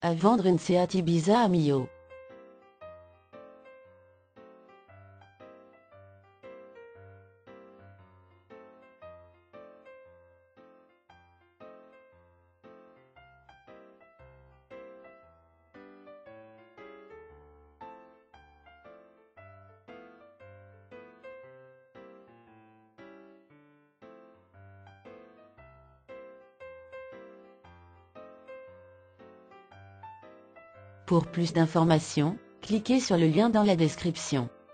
À vendre une Seat Ibiza à Millau. Pour plus d'informations, cliquez sur le lien dans la description.